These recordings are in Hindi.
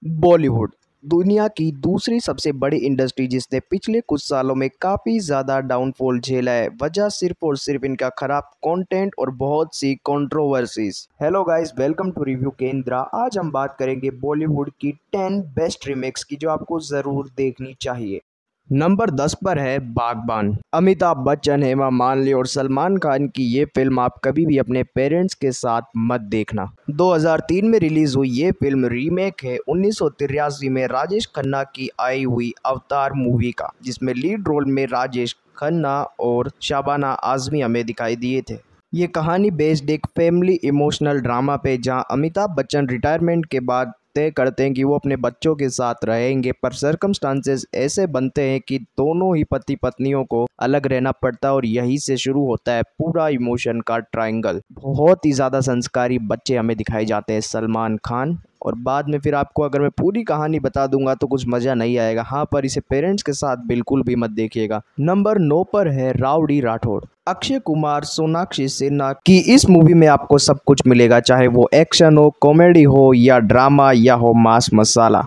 बॉलीवुड दुनिया की दूसरी सबसे बड़ी इंडस्ट्री जिसने पिछले कुछ सालों में काफ़ी ज़्यादा डाउनफॉल झेला है। वजह सिर्फ और सिर्फ इनका खराब कंटेंट और बहुत सी controversies. Hello guys, welcome to review Kendra. आज हम बात करेंगे बॉलीवुड की 10 बेस्ट रीमेक्स की जो आपको ज़रूर देखनी चाहिए। नंबर 10 पर है बागबान। अमिताभ बच्चन, हेमा मालिनी और सलमान खान की ये फिल्म आप कभी भी अपने पेरेंट्स के साथ मत देखना। 2003 में रिलीज हुई ये फिल्म रीमेक है 1983 में राजेश खन्ना की आई हुई अवतार मूवी का, जिसमें लीड रोल में राजेश खन्ना और शाबाना आजमी हमें दिखाई दिए थे। ये कहानी बेस्ड एक फैमिली इमोशनल ड्रामा पे, जहां अमिताभ बच्चन रिटायरमेंट के बाद तय करते हैं कि वो अपने बच्चों के साथ रहेंगे, पर सर्कमस्टांसेस ऐसे बनते हैं कि दोनों ही पति पत्नियों को अलग रहना पड़ता है और यहीं से शुरू होता है पूरा इमोशन का ट्रायंगल। बहुत ही ज़्यादा संस्कारी बच्चे हमें दिखाए जाते हैं सलमान खान, और बाद में फिर आपको अगर मैं पूरी कहानी बता दूंगा तो कुछ मज़ा नहीं आएगा। हाँ, पर इसे पेरेंट्स के साथ बिल्कुल भी मत देखिएगा। नंबर 9 पर है राउडी राठौड़। अक्षय कुमार, सोनाक्षी सिन्हा की इस मूवी में आपको सब कुछ मिलेगा, चाहे वो एक्शन हो, कॉमेडी हो या ड्रामा या हो मास मसाला।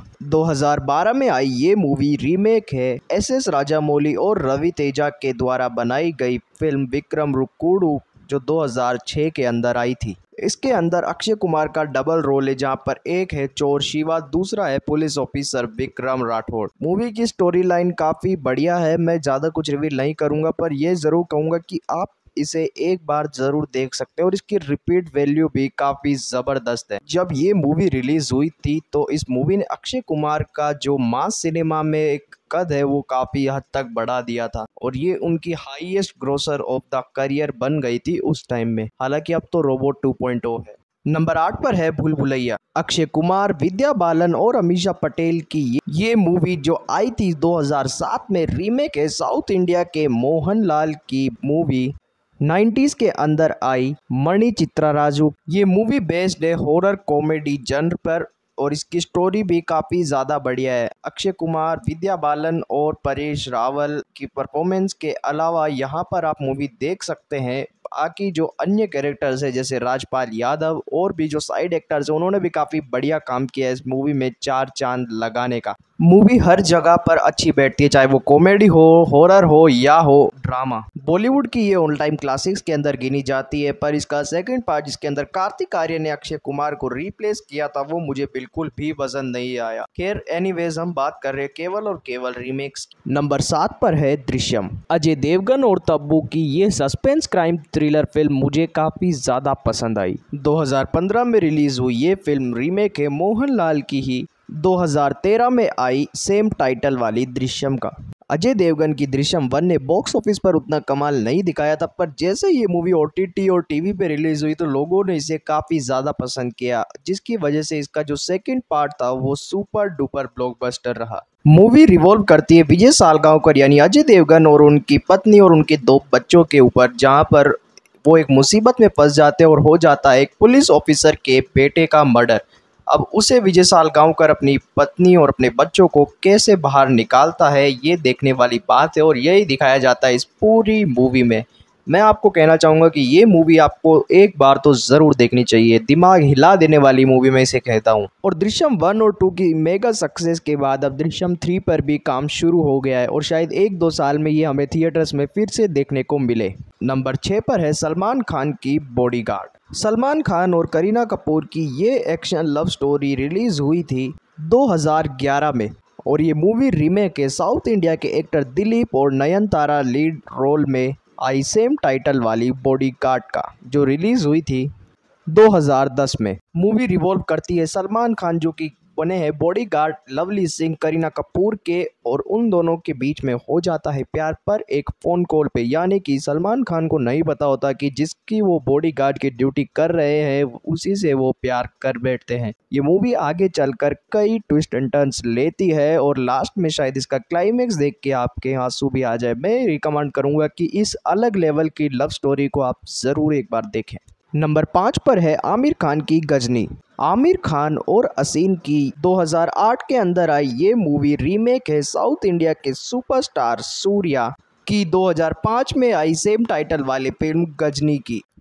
2012 में आई ये मूवी रीमेक है एस राजामौली और रवि तेजा के द्वारा बनाई गई फिल्म विक्रम रुक्कुडू, जो 2006 के अंदर आई थी। इसके अंदर अक्षय कुमार का डबल रोल है, जहां पर एक है चोर शिवा, दूसरा है police officer Vikram Rathore. Movie की स्टोरी लाइन काफ़ी बढ़िया है, मैं ज़्यादा कुछ रिवील नहीं करूंगा, पर यह ज़रूर कहूंगा कि आप इसे एक बार ज़रूर देख सकते हैं और इसकी रिपीट वैल्यू भी काफ़ी ज़बरदस्त है। जब ये मूवी रिलीज़ हुई थी तो इस मूवी ने अक्षय कुमार का जो मास सिनेमा में एक कद है वो काफ़ी हद तक बढ़ा दिया था, और ये उनकी highest grosser of the career बन गई थी उस टाइम में। हालांकि अब तो रोबोट 2.0 है। नंबर 8 पर है भूल भुलैया। अक्षय कुमार, विद्या बालन और अमीषा पटेल की ये मूवी जो आई थी 2007 में, रीमेक है साउथ इंडिया के मोहनलाल की मूवी 90s के अंदर आई मणि चित्रा राजू। ये मूवी बेस्ड है हॉरर कॉमेडी जन्र पर, और इसकी स्टोरी भी काफ़ी ज़्यादा बढ़िया है। अक्षय कुमार, विद्या बालन और परेश रावल की परफॉर्मेंस के अलावा यहाँ पर आप मूवी देख सकते हैं बाकी जो अन्य कैरेक्टर्स है जैसे राजपाल यादव और भी जो साइड एक्टर्स हैं, उन्होंने भी काफ़ी बढ़िया काम किया है इस मूवी में चार चांद लगाने का। मूवी हर जगह पर अच्छी बैठती है, चाहे वो कॉमेडी हो, हॉरर हो या हो ड्रामा। बॉलीवुड की ये ऑल टाइम क्लासिक्स के अंदर गिनी जाती है, पर इसका सेकंड पार्ट जिसके अंदर कार्तिक आर्यन ने अक्षय कुमार को रिप्लेस किया था वो मुझे बिल्कुल भी पसंद नहीं आया। खैर एनीवेज, हम बात कर रहे हैं केवल और केवल रीमेक्स। नंबर 7 पर है दृश्यम। अजय देवगन और तब्बू की ये सस्पेंस क्राइम थ्रिलर फिल्म मुझे काफ़ी ज़्यादा पसंद आई। 2015 में रिलीज हुई ये फिल्म रीमेक है मोहनलाल की ही 2013 में आई सेम टाइटल वाली दृश्यम का। अजय देवगन की दृश्यम 1 ने बॉक्स ऑफिस पर उतना कमाल नहीं दिखाया था, पर जैसे ये मूवी ओटीटी और टीवी पे रिलीज हुई तो लोगों ने इसे काफ़ी ज़्यादा पसंद किया, जिसकी वजह से इसका जो सेकंड पार्ट था वो सुपर डुपर ब्लॉकबस्टर रहा। मूवी रिवॉल्व करती है विजय सालगांवकर यानी अजय देवगन और उनकी पत्नी और उनके 2 बच्चों के ऊपर, जहां पर वो एक मुसीबत में फंस जाते हैं और हो जाता है एक पुलिस ऑफिसर के बेटे का मर्डर। अब उसे विजय सालगांवकर अपनी पत्नी और अपने बच्चों को कैसे बाहर निकालता है, ये देखने वाली बात है और यही दिखाया जाता है इस पूरी मूवी में। मैं आपको कहना चाहूँगा कि ये मूवी आपको एक बार तो ज़रूर देखनी चाहिए, दिमाग हिला देने वाली मूवी मैं इसे कहता हूँ। और दृश्यम 1 और 2 की मेगा सक्सेस के बाद अब दृश्यम 3 पर भी काम शुरू हो गया है, और शायद 1-2 साल में ये हमें थिएटर्स में फिर से देखने को मिले। नंबर 6 पर है सलमान खान की बॉडीगार्ड। सलमान खान और करीना कपूर की ये एक्शन लव स्टोरी रिलीज हुई थी 2011 में, और ये मूवी रीमेक है साउथ इंडिया के एक्टर दिलीप और नयनतारा लीड रोल में आई सेम टाइटल वाली बॉडीगार्ड का, जो रिलीज हुई थी 2010 में। मूवी रिवॉल्व करती है सलमान खान जो कि बने हैं बॉडीगार्ड लवली सिंह करीना कपूर के, और उन दोनों के बीच में हो जाता है प्यार पर एक फ़ोन कॉल पे, यानी कि सलमान खान को नहीं पता होता कि जिसकी वो बॉडीगार्ड की ड्यूटी कर रहे हैं उसी से वो प्यार कर बैठते हैं। ये मूवी आगे चलकर कई ट्विस्ट एंड टर्न्स लेती है और लास्ट में शायद इसका क्लाइमेक्स देख के आपके आंसू भी आ जाए। मैं रिकमेंड करूँगा कि इस अलग लेवल की लव स्टोरी को आप ज़रूर एक बार देखें। नंबर 5 पर है आमिर खान की गजनी। आमिर खान और असीन की 2008 के अंदर आई ये मूवी रीमेक है साउथ इंडिया के सुपरस्टार सूर्या की 2005 में आई सेम टाइटल वाली फिल्म गजनी की।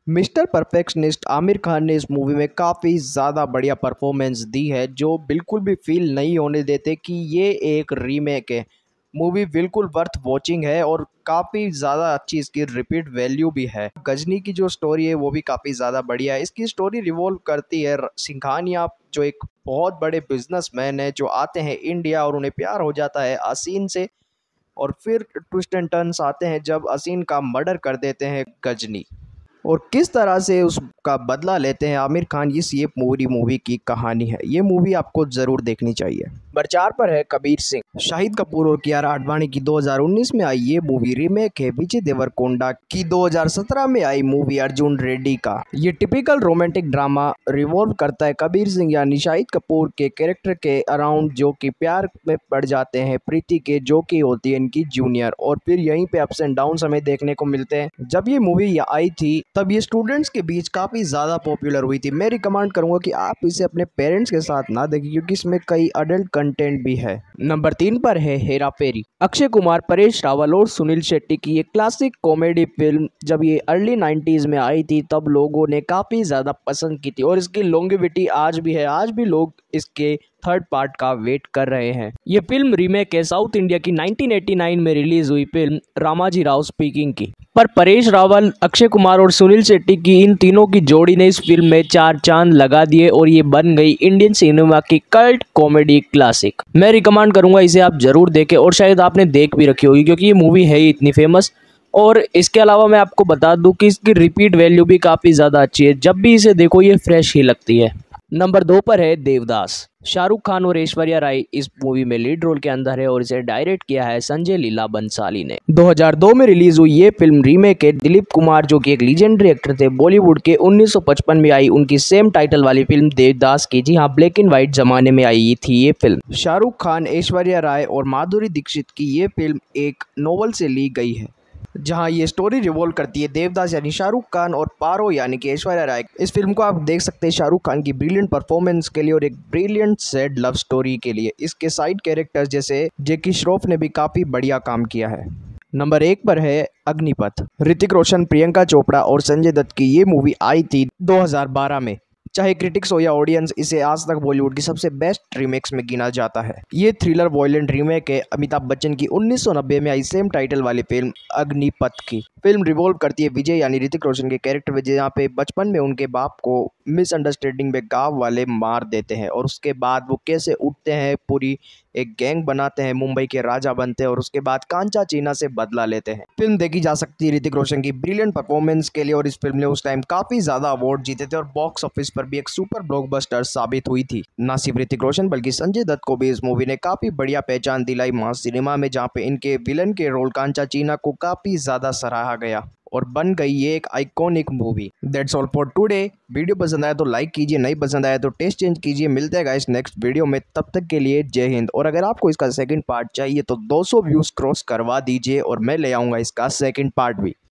मिस्टर परफेक्शनिस्ट आमिर खान ने इस मूवी में काफ़ी ज़्यादा बढ़िया परफॉर्मेंस दी है, जो बिल्कुल भी फील नहीं होने देते कि ये एक रीमेक है। मूवी बिल्कुल वर्थ वॉचिंग है और काफ़ी ज़्यादा अच्छी इसकी रिपीट वैल्यू भी है। गजनी की जो स्टोरी है वो भी काफ़ी ज़्यादा बढ़िया है। इसकी स्टोरी रिवॉल्व करती है सिंघानिया, जो एक बहुत बड़े बिजनेसमैन है, जो आते हैं इंडिया और उन्हें प्यार हो जाता है असीन से। और फिर ट्विस्ट एंड टर्न्स आते हैं जब असीन का मर्डर कर देते हैं गजनी, और किस तरह से उसका बदला लेते हैं आमिर खान। ये पूरी मूवी की कहानी है। ये मूवी आपको ज़रूर देखनी चाहिए। नंबर 4 पर है कबीर सिंह। शाहिद कपूर और कियारा आडवाणी की 2019 में आई ये मूवी रीमेक है विजय देवरकोंडा की 2017 में आई मूवी अर्जुन रेड्डी का। ये टिपिकल रोमांटिक ड्रामा रिवॉल्व करता है कबीर सिंह यानी शाहिद कपूर के कैरेक्टर के अराउंड, जो कि प्यार में पड़ जाते हैं प्रीति के, जो कि होती है इनकी जूनियर। और फिर यहीं पे अप्स एंड डाउन हमें देखने को मिलते हैं। जब ये मूवी आई थी तब ये स्टूडेंट्स के बीच काफ़ी ज़्यादा पॉपुलर हुई थी। मैं रिकमेंड करूंगा कि आप इसे अपने पेरेंट्स के साथ ना देखें, क्योंकि इसमें कई अडल्ट कंटेंट भी है। नंबर 3 पर है हेरा फेरी। अक्षय कुमार, परेश रावल और सुनील शेट्टी की ये क्लासिक कॉमेडी फिल्म जब ये अर्ली 90s में आई थी तब लोगों ने काफ़ी ज़्यादा पसंद की थी, और इसकी लॉन्गेविटी आज भी है। आज भी लोग इसके थर्ड पार्ट का वेट कर रहे हैं। ये फिल्म रीमेक है साउथ इंडिया की 1989 में रिलीज हुई फिल्म रामाजी राव स्पीकिंग की। पर परेश रावल, अक्षय कुमार और सुनील शेट्टी की इन तीनों की जोड़ी ने इस फिल्म में 4 चांद लगा दिए और ये बन गई इंडियन सिनेमा की कल्ट कॉमेडी क्लासिक। मैं रिकमेंड करूंगा इसे आप जरूर देखें, और शायद आपने देख भी रखी होगी क्योंकि ये मूवी है ही इतनी फेमस। और इसके अलावा मैं आपको बता दूं कि इसकी रिपीट वैल्यू भी काफ़ी ज़्यादा अच्छी है। जब भी इसे देखो ये फ्रेश ही लगती है। नंबर 2 पर है देवदास। शाहरुख खान और ऐश्वर्या राय इस मूवी में लीड रोल के अंदर है और इसे डायरेक्ट किया है संजय लीला बंसाली ने। 2002 में रिलीज हुई ये फिल्म रीमेक है दिलीप कुमार, जो कि एक लीजेंडरी एक्टर थे बॉलीवुड के। 1955 में आई उनकी सेम टाइटल वाली फिल्म देवदास की। जी हाँ, ब्लैक एंड व्हाइट जमाने में आई थी ये फिल्म। शाहरुख खान, ऐश्वर्या राय और माधुरी दीक्षित की ये फिल्म एक नोवेल से ली गई है, जहां ये स्टोरी रिवॉल्व करती है देवदास यानी शाहरुख खान और पारो यानी कि ऐश्वर्या राय। इस फिल्म को आप देख सकते हैं शाहरुख खान की ब्रिलियंट परफॉर्मेंस के लिए और एक ब्रिलियंट सैड लव स्टोरी के लिए। इसके साइड कैरेक्टर्स जैसे जैकी श्रॉफ ने भी काफ़ी बढ़िया काम किया है। नंबर 1 पर है अग्निपथ। ऋतिक रोशन, प्रियंका चोपड़ा और संजय दत्त की ये मूवी आई थी 2012 में। चाहे क्रिटिक्स हो या ऑडियंस, इसे आज तक बॉलीवुड की सबसे बेस्ट रीमेक्स में गिना जाता है। ये थ्रिलर वॉयलेंट रीमेक है अमिताभ बच्चन की 1990 में आई सेम टाइटल वाली फिल्म अग्निपथ की। फिल्म रिवॉल्व करती है विजय यानी ऋतिक रोशन के कैरेक्टर में, जहाँ पे बचपन में उनके बाप को मिसअंडरस्टैंडिंग में गांव वाले मार देते हैं, और उसके बाद वो कैसे उठते हैं, पूरी एक गैंग बनाते हैं, मुंबई के राजा बनते हैं, और उसके बाद कांचा चीना से बदला लेते हैं। फिल्म देखी जा सकती है ऋतिक रोशन की ब्रिलियंट परफॉर्मेंस के लिए, और इस फिल्म ने उस टाइम काफी ज्यादा अवार्ड जीते थे और बॉक्स ऑफिस पर भी एक सुपर ब्लॉकबस्टर साबित हुई थी। ना सिर्फ ऋतिक रोशन बल्कि संजय दत्त को भी इस मूवी ने काफी बढ़िया पहचान दिलाई मास सिनेमा में, जहाँ पे इनके विलन के रोल कांचा चीना को काफी ज्यादा सराहा गया और बन गई ये एक iconic movie. That's all for today. Video पसंद आया तो लाइक कीजिए, नहीं पसंद आया तो टेस्ट चेंज कीजिए। मिलते हैं गाइस नेक्स्ट वीडियो में, तब तक के लिए जय हिंद। और अगर आपको इसका सेकंड पार्ट चाहिए तो 200 व्यूज क्रॉस करवा दीजिए और मैं ले आऊँगा इसका सेकंड पार्ट भी।